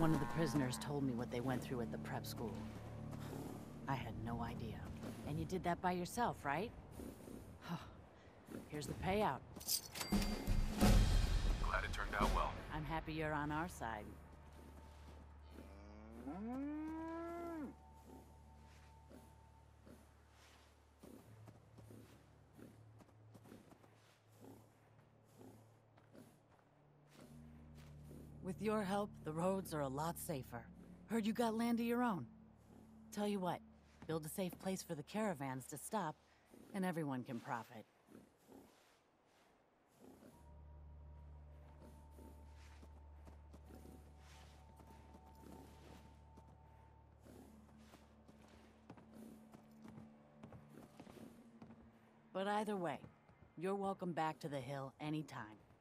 One of the prisoners told me what they went through at the prep school. I had no idea. And you did that by yourself, right? Here's the payout. Glad it turned out well. I'm happy you're on our side. With your help, the roads are a lot safer. Heard you got land of your own. Tell you what, build a safe place for the caravans to stop, and everyone can profit. But either way, you're welcome back to the hill anytime.